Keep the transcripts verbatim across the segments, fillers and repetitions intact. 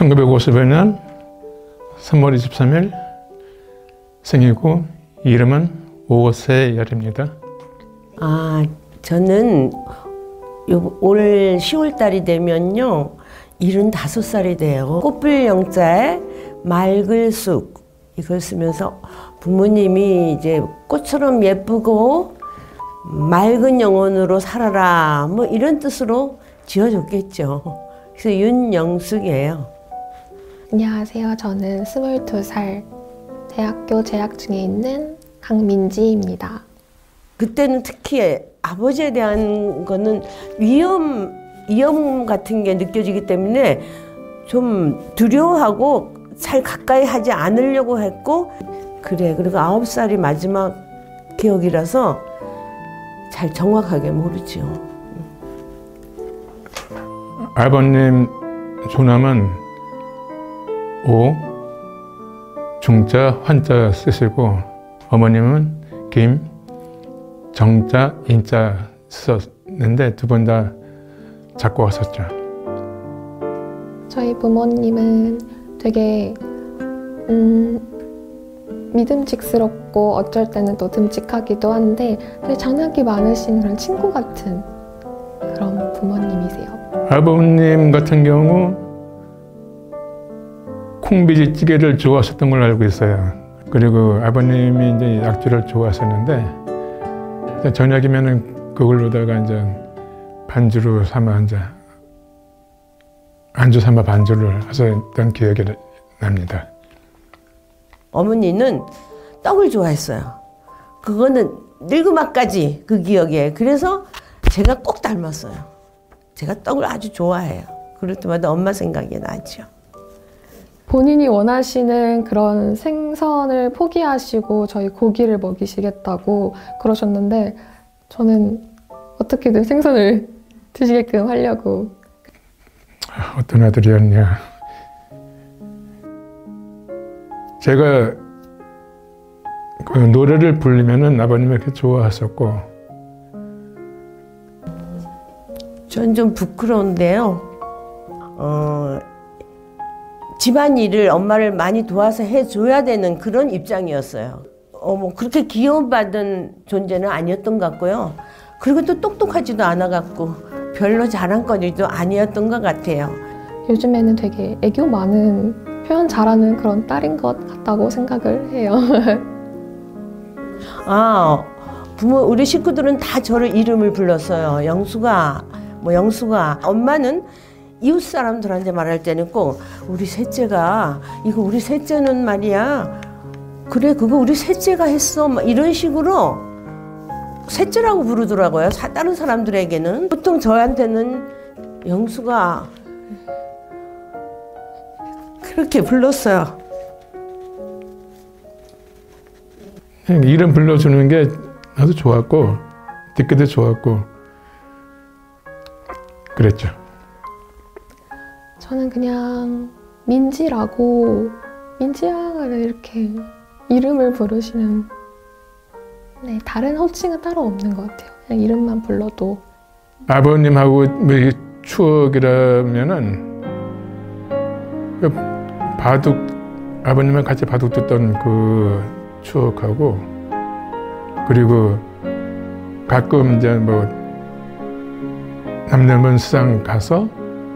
천구백오십오 년 삼월 이십삼일 생이고 이름은 오세열입니다. 아, 저는 요, 올 시월 달이 되면요 일흔다섯 살이 돼요. 꽃필 영자에 맑을 쑥 이걸 쓰면서 부모님이 이제 꽃처럼 예쁘고 맑은 영혼으로 살아라 뭐 이런 뜻으로 지어줬겠죠. 그래서 윤영숙이에요. 안녕하세요. 저는 스물두 살 대학교 재학 중에 있는 강민지입니다. 그때는 특히 아버지에 대한 거는 위험, 위험 같은 게 느껴지기 때문에 좀 두려워하고 잘 가까이 하지 않으려고 했고 그래 그리고 아홉 살이 마지막 기억이라서 잘 정확하게 모르죠. 아버님 조남은 오, 중자, 환자 쓰시고 어머님은 김, 정자, 인자 썼는데 두 분 다 작고 하셨죠. 저희 부모님은 되게 음, 믿음직스럽고 어쩔 때는 또 듬직하기도 한데 되게 장난기 많으신 그런 친구 같은 그런 부모님이세요. 아버님 같은 경우 콩비지찌개를 좋아하셨던 걸로 알고 있어요. 그리고 아버님이 이제 약주를 좋아하셨는데 저녁이면은 그걸로다가 이제 반주로 삼아 이제 안주 삼아 반주를 하셨던 기억이 납니다. 어머니는 떡을 좋아했어요. 그거는 늙음아까지 그 기억에. 그래서 제가 꼭 닮았어요. 제가 떡을 아주 좋아해요. 그럴 때마다 엄마 생각이 나죠. 본인이 원하시는 그런 생선을 포기하시고 저희 고기를 먹이시겠다고 그러셨는데 저는 어떻게든 생선을 드시게끔 하려고. 어떤 아들이었냐. 제가 그 노래를 부르면은 아버님이 그렇게 좋아하셨고. 전 좀 부끄러운데요. 어, 집안일을 엄마를 많이 도와서 해줘야 되는 그런 입장이었어요. 어, 뭐 그렇게 귀여움받은 존재는 아니었던 것 같고요. 그리고 또 똑똑하지도 않아갖고 별로 자랑거리도 아니었던 것 같아요. 요즘에는 되게 애교 많은, 표현 잘하는 그런 딸인 것 같다고 생각을 해요. 아, 부모, 우리 식구들은 다 저를 이름을 불렀어요. 영수가, 뭐 영수가. 엄마는 이웃 사람들한테 말할 때는 꼭 우리 셋째가, 이거 우리 셋째는 말이야. 그래, 그거 우리 셋째가 했어. 막 이런 식으로 셋째라고 부르더라고요. 사, 다른 사람들에게는. 보통 저한테는 영수가 그렇게 불렀어요. 이름 불러주는 게 나도 좋았고 듣기도 좋았고 그랬죠. 저는 그냥 민지라고 민지양을 이렇게 이름을 부르시는 네, 다른 호칭은 따로 없는 것 같아요. 그냥 이름만 불러도. 아버님하고 뭐 추억이라면은 바둑 아버님과 같이 바둑 듣던 그 추억하고 그리고 가끔 이제 뭐 남대문 시장 가서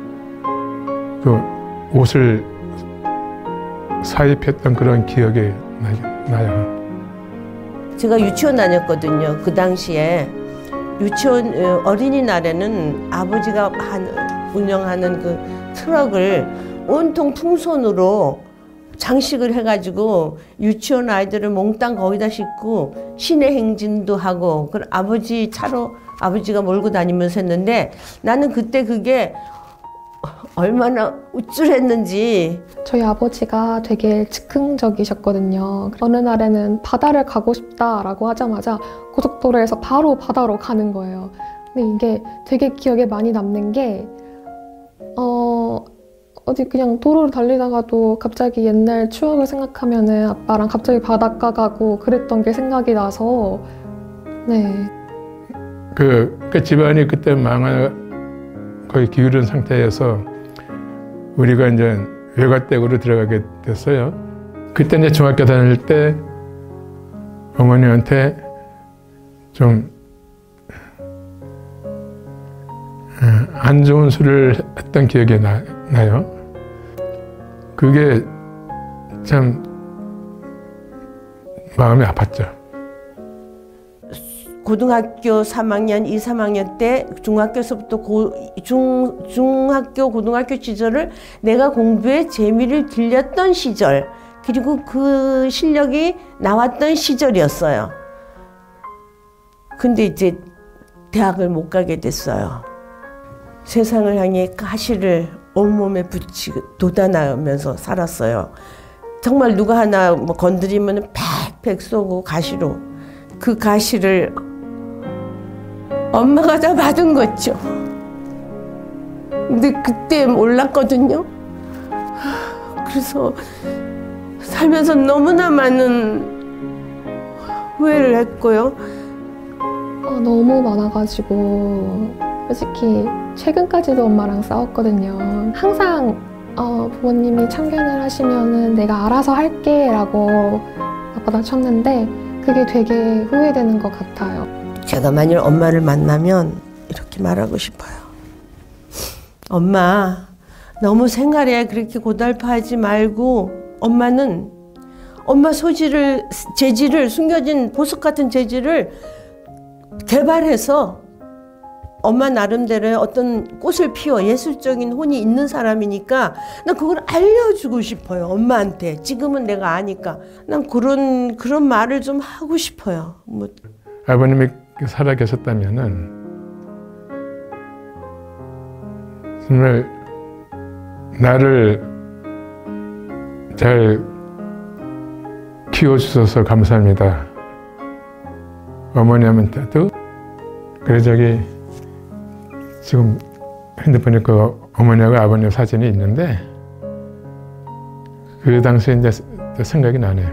그 옷을 사입했던 그런 기억이 나요. 제가 유치원 다녔거든요. 그 당시에 유치원 어린이날에는 아버지가 한, 운영하는 그 트럭을 온통 풍선으로 장식을 해가지고 유치원 아이들을 몽땅 거기다 싣고 시내 행진도 하고 그 아버지 차로 아버지가 몰고 다니면서 했는데 나는 그때 그게 얼마나 우쭐했는지. 저희 아버지가 되게 즉흥적이셨거든요. 어느 날에는 바다를 가고 싶다라고 하자마자 고속도로에서 바로 바다로 가는 거예요. 근데 이게 되게 기억에 많이 남는 게 어, 어디 그냥 도로를 달리다가도 갑자기 옛날 추억을 생각하면은 아빠랑 갑자기 바닷가 가고 그랬던 게 생각이 나서 네. 그, 그 집안이 그때 망할 거의 기울은 상태에서 우리가 이제 외가댁으로 들어가게 됐어요. 그때 이제 중학교 다닐 때 어머니한테 좀 안 좋은 술을 했던 기억이 나, 나요. 그게 참 마음이 아팠죠. 고등학교 삼 학년, 이, 삼 학년 때 중학교에서부터 고, 중, 중학교, 고등학교 시절을 내가 공부에 재미를 들렸던 시절, 그리고 그 실력이 나왔던 시절이었어요. 근데 이제 대학을 못 가게 됐어요. 세상을 향해 가시를 온몸에 붙이고 돋아나면서 살았어요. 정말 누가 하나 뭐 건드리면 팩팩 쏘고 가시로. 그 가시를 엄마가 다 받은 거죠. 근데 그때 몰랐거든요. 그래서 살면서 너무나 많은 후회를 했고요. 아, 너무 많아가지고 솔직히 최근까지도 엄마랑 싸웠거든요. 항상 어, 부모님이 참견을 하시면은 내가 알아서 할게 라고 아빠랑 쳤는데 그게 되게 후회되는 것 같아요. 제가 만일 엄마를 만나면 이렇게 말하고 싶어요. 엄마, 너무 생활에 그렇게 고달파하지 말고 엄마는 엄마 소질을, 재질을, 숨겨진 보석 같은 재질을 개발해서 엄마 나름대로의 어떤 꽃을 피워 예술적인 혼이 있는 사람이니까 난 그걸 알려주고 싶어요. 엄마한테. 지금은 내가 아니까. 난 그런 그런 말을 좀 하고 싶어요. 뭐. 아버님이 살아 계셨다면은 정말 나를 잘 키워주셔서 감사합니다. 어머니한테도. 그래 저기 지금 핸드폰에 그 어머니하고 아버님 사진이 있는데 그 당시에 이제 생각이 나네요.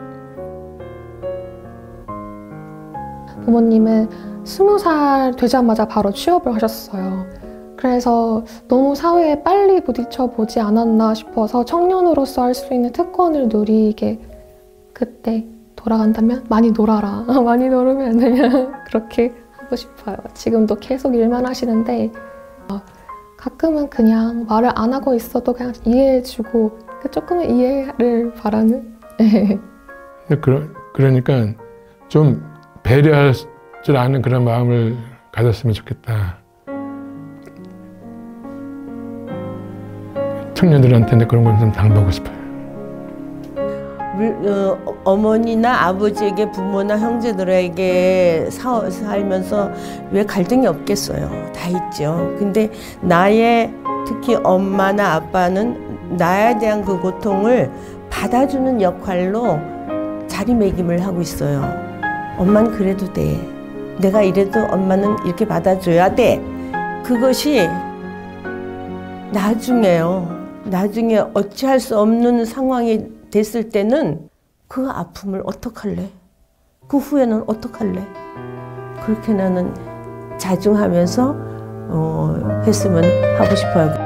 부모님은 스무 살 되자마자 바로 취업을 하셨어요. 그래서 너무 사회에 빨리 부딪혀 보지 않았나 싶어서 청년으로서 할 수 있는 특권을 누리게 그때 돌아간다면 많이 놀아라. 많이 놀으면 안 되냐. 그렇게 하고 싶어요. 지금도 계속 일만 하시는데 가끔은 그냥 말을 안 하고 있어도 그냥 이해해주고 조금은 이해를 바라는. 그러, 그러니까 좀 배려할 줄 아는 그런 마음을 가졌으면 좋겠다. 청년들한테 그런 걸 좀 당부하고 싶어요. 어, 어머니나 아버지에게 부모나 형제들에게 사, 살면서 왜 갈등이 없겠어요. 다 있죠. 근데 나의 특히 엄마나 아빠는 나에 대한 그 고통을 받아주는 역할로 자리매김을 하고 있어요. 엄마는 그래도 돼. 내가 이래도 엄마는 이렇게 받아줘야 돼. 그것이 나중에요. 나중에 어찌할 수 없는 상황이 됐을 때는 그 아픔을 어떡할래? 그 후회는 어떡할래? 그렇게 나는 자중하면서 어, 했으면 하고 싶어요.